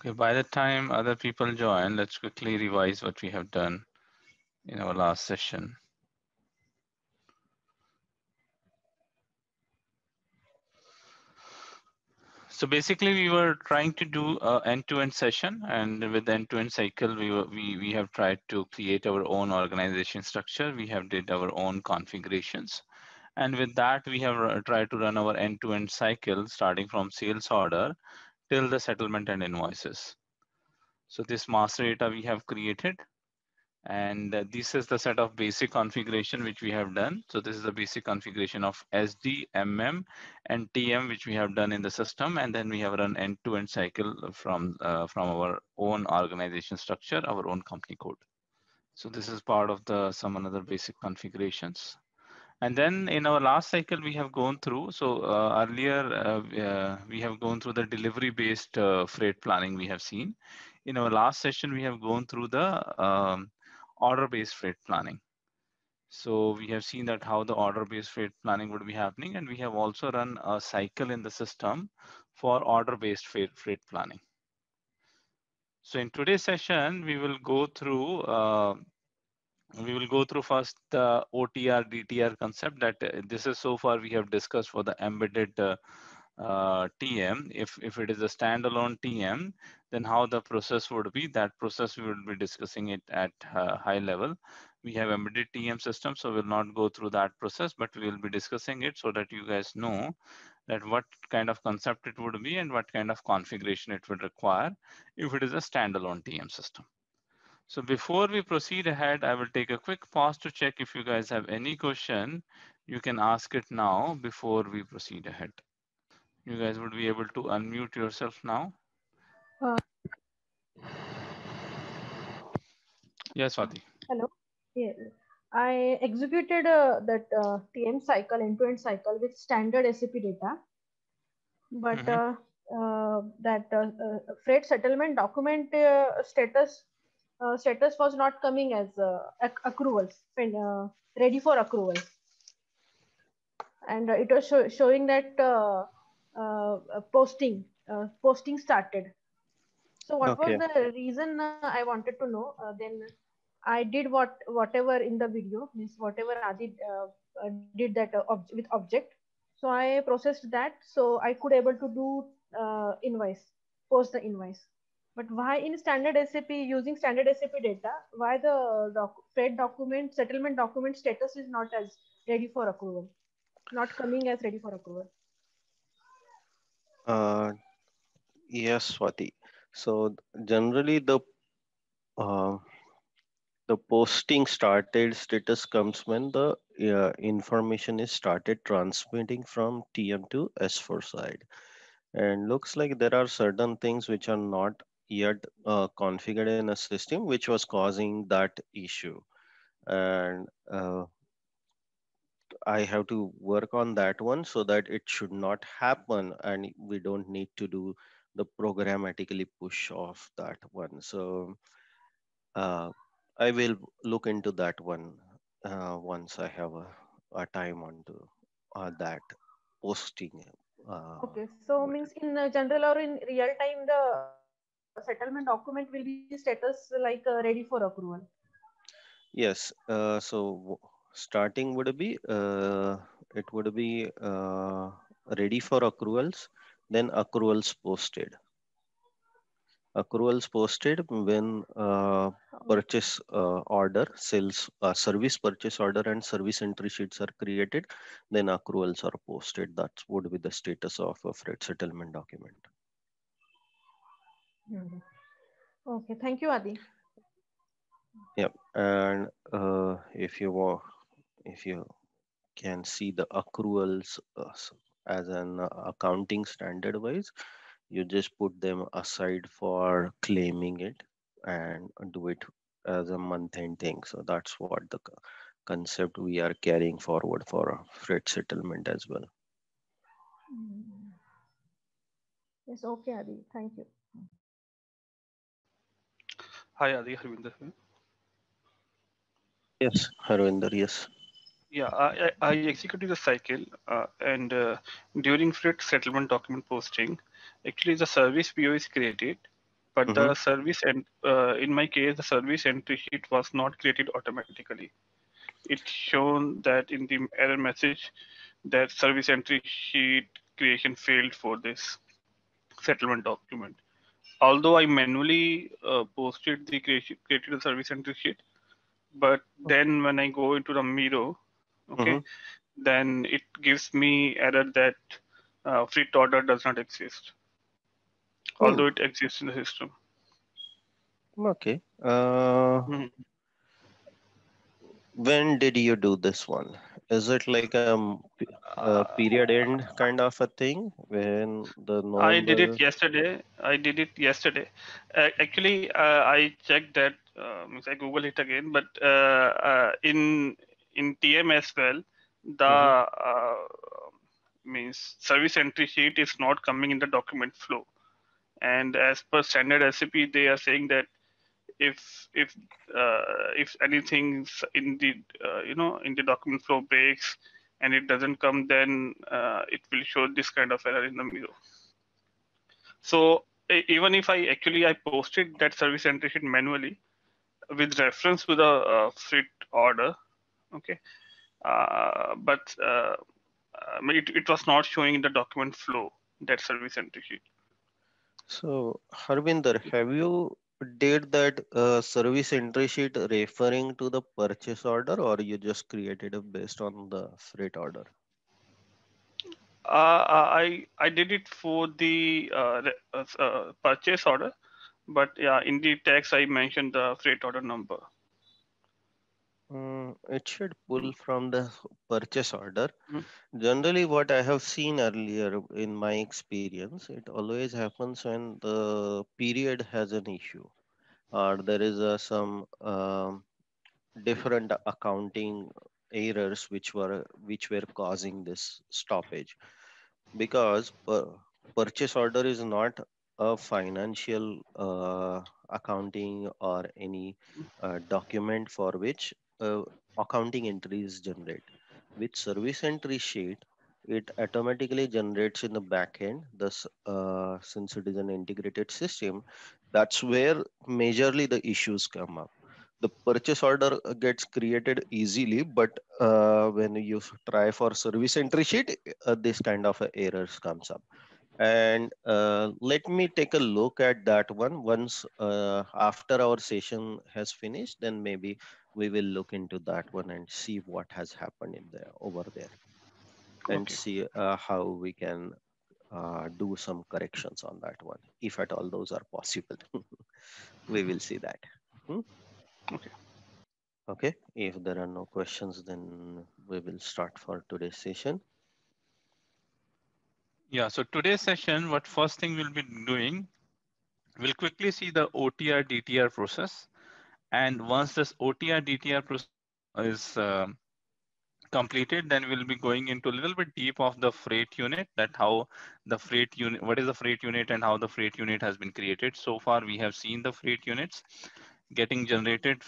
Okay, by the time other people join, let's quickly revise what we have done in our last session. So basically, we were trying to do an end-to-end session, and with the end-to-end cycle, we have tried to create our own organization structure. We have did our own configurations, and with that, we have tried to run our end-to-end cycle, starting from sales order till the settlement and invoices. So this master data we have created, and this is the set of basic configuration which we have done. So this is the basic configuration of SD, MM, and TM which we have done in the system, and then we have run end-to-end cycle from our own organization structure, our own company code. So this is part of the some another basic configurations. And then in our last cycle, we have gone through, so earlier we have gone through the delivery-based freight planning we have seen. In our last session, we have gone through the order-based freight planning. So we have seen that how the order-based freight planning would be happening, and we have also run a cycle in the system for order-based freight planning. So in today's session, we will go through first the OTR DTR concept that this is so far we have discussed for the embedded TM. If it is a standalone TM, then how the process would be, that process we will be discussing it at high level. We have embedded TM system, so we'll not go through that process, but we will be discussing it so that you guys know that what kind of concept it would be and what kind of configuration it would require if it is a standalone TM system. So before we proceed ahead, I will take a quick pause to check if you guys have any question. You can ask it now before we proceed ahead. You guys would be able to unmute yourself now. Uh, Yes, Swati. Hello. Yeah. I executed that TM cycle, end-to-end cycle with standard SAP data, but Mm-hmm. that freight settlement document status was not coming as accruals, ready for accruals, and it was showing that posting started. So what was Okay. the reason? I wanted to know. Then I did whatever in the video, means whatever Adi did that with object. So I processed that, so I could able to do invoice, post the invoice. But why in standard SAP, using standard SAP data, why the freight document, settlement document status is not as ready for approval, not coming as ready for approval? Uh, yes, Swati. So generally uh, the posting started status comes when the information is started transmitting from TM to S4 side. And looks like there are certain things which are not yet configured in a system, which was causing that issue. And I have to work on that one so that it should not happen and we don't need to do the programmatically push off that one. So uh, I will look into that one once I have a time onto that posting. Uh, Okay, so what means in general or in real time, the settlement document will be status like ready for approval. Yes. Starting would be it would be ready for accruals, then accruals posted. Accruals posted when purchase order, sales, service purchase order, and service entry sheets are created. Then accruals are posted. That would be the status of a freight settlement document. Mhm. Okay, thank you, Adi. Yep. And if you can see the accruals as an accounting standard wise, you just put them aside for claiming it and do it as a month end thing. So that's what the concept we are carrying forward for freight settlement as well. Mhm. Yes, okay, Adi. Thank you. Hi, Adi Harvinder here. Yes, Harvinder, yes. Yeah, I executed the cycle and during freight settlement document posting, actually the service PO is created but Mm-hmm. the service and in my case, the service entry sheet was not created automatically. It shown that in the error message that service entry sheet creation failed for this settlement document. Although I manually posted the created a service entry sheet, but then when I go into the Miro, okay, Mm-hmm. then it gives me error that freight order does not exist, although it exists in the system. Okay. Mhm. When did you do this one? Is it like a period end kind of a thing when the I did it November? yesterday. I did it yesterday. Actually, I checked that. Means I Google it again, but in TM as well, the Mm-hmm. means service entry sheet is not coming in the document flow. And as per standard SAP, they are saying that if if anything in the in the document flow breaks and it doesn't come, then it will show this kind of error in the Miro. So even if I posted that service entry sheet manually with reference to the freight order, okay, but it was not showing in the document flow, that service entry sheet. So, Harvinder, have you did that service entry sheet referring to the purchase order, or you just created it based on the freight order? I did it for the purchase order, but yeah, in the text I mentioned the freight order number. It should pull from the purchase order. Mhm. Generally, what I have seen earlier in my experience, it always happens when the period has an issue or there is some different accounting errors which were causing this stoppage because purchase order is not a financial accounting or any document for which accounting entries generate. With service entry sheet, it automatically generates in the back end. Thus, since it is an integrated system, that's where majorly the issues come up. The purchase order gets created easily, but when you try for service entry sheet, this kind of errors comes up. And let me take a look at that one once after our session has finished. Then maybe we will look into that one and see what has happened in there over there, and Okay. see how we can do some corrections on that one, if at all those are possible. We will see that. Hmm? Okay. Okay, if there are no questions, then we will start for today's session. Yeah, so today's session, what first thing we'll be doing, we'll quickly see the OTR DTR process. And once this OTR DTR process is completed, then we'll be going into a little bit deep of the freight unit, that how the freight unit, what is the freight unit and how the freight unit has been created. So far, we have seen the freight units getting generated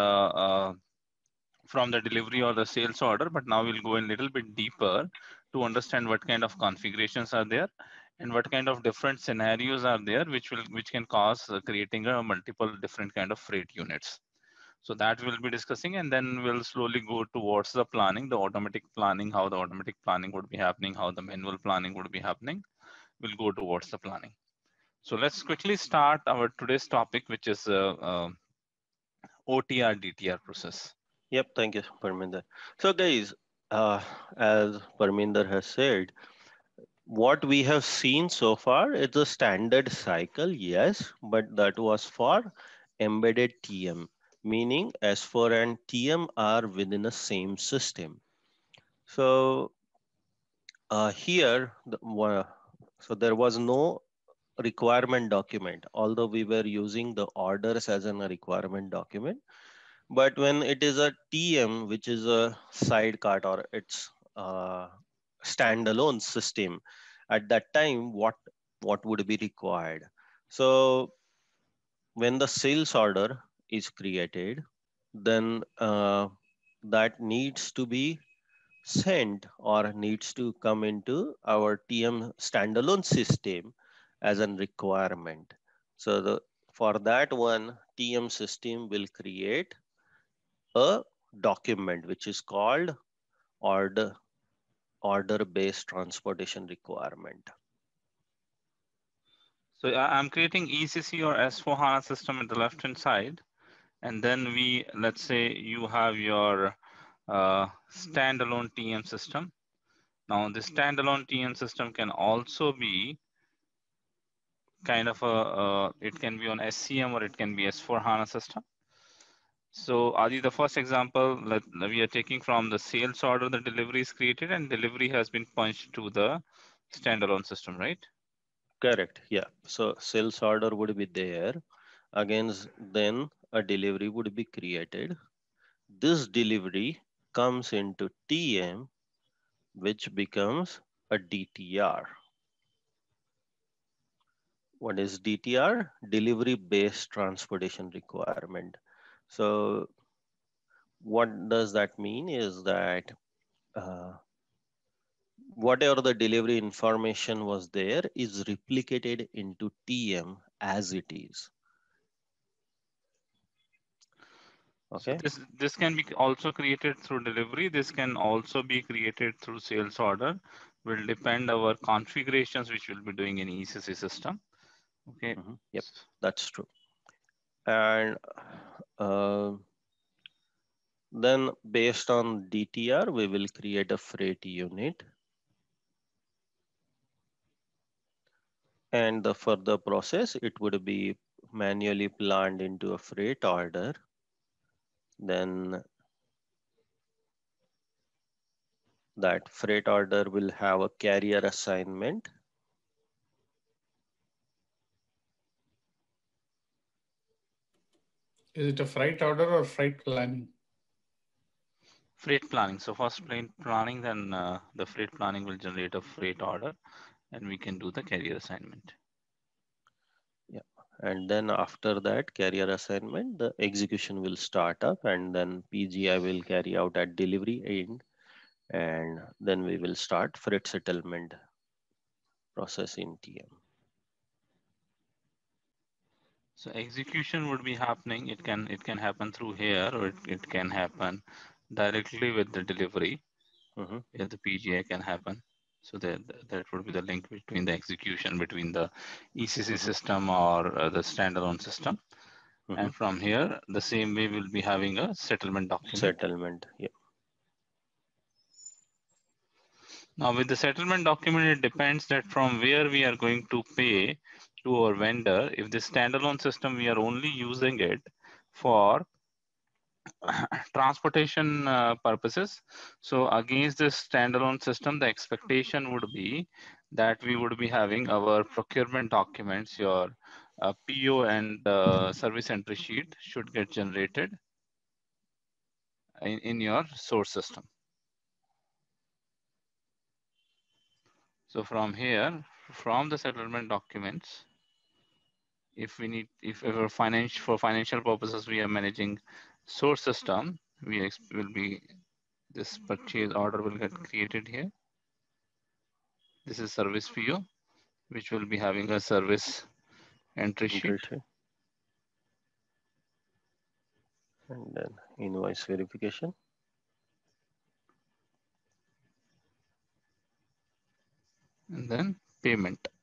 from the delivery or the sales order, but now we'll go in a little bit deeper to understand what kind of configurations are there and what kind of different scenarios are there which can cause creating a multiple different kind of freight units. So that we'll be discussing, and then we'll slowly go towards the planning, the automatic planning, how the automatic planning would be happening, how the manual planning would be happening. We'll go towards the planning. So let's quickly start our today's topic, which is OTR DTR process. Yep, thank you, Parminder. So, guys, as Parminder has said, what we have seen so far is a standard cycle, yes, but that was for embedded TM, meaning S4 and TM are within the same system. So, here, so there was no requirement document, although we were using the orders as a requirement document. But when it is a TM, which is a sidecar or it's a standalone system, at that time, what would be required? So when the sales order is created, then that needs to be sent or needs to come into our TM standalone system as a requirement. So for that one, TM system will create a document which is called order-based transportation requirement. So I'm creating ECC or S4HANA system at the left-hand side. And then let's say you have your standalone TM system. Now the standalone TM system can also be kind of it can be on SCM or it can be S4HANA system. So Adi, the first example that we are taking from the sales order, the delivery is created and delivery has been punched to the standalone system, right? Correct. Yeah. So sales order would be there. Against then a delivery would be created. This delivery comes into TM, which becomes a DTR. What is DTR? Delivery based transportation requirement. So what does that mean is that whatever the delivery information was there is replicated into TM as it is. Okay. So this can be also created through delivery. This can also be created through sales order. Will depend our configurations which we'll be doing in ECC system. Okay. Yep, that's true. And then based on DTR, we will create a freight unit. And the further process, it would be manually planned into a freight order. Then that freight order will have a carrier assignment. Is it a freight order or freight planning? Freight planning. So first freight planning, then the freight planning will generate a freight order and we can do the carrier assignment. Yeah. And then after that carrier assignment, the execution will start up and then PGI will carry out at delivery end. And then we will start freight settlement process in TM. So execution would be happening. It can happen through here, or it can happen directly with the delivery. If the PGI can happen. So that would be the link between the execution between the ECC system or the standalone system. And from here, the same way we'll be having a settlement document. Settlement, yeah. Now with the settlement document, it depends that from where we are going to pay to our vendor. If the standalone system, we are only using it for transportation purposes. So against this standalone system, the expectation would be that we would be having our procurement documents, your PO and service entry sheet should get generated in your source system. So from here, from the settlement documents, if for financial purposes, we are managing source system, this purchase order will get created here. This is service PO, which will be having a service entry sheet. And then invoice verification. And then payment.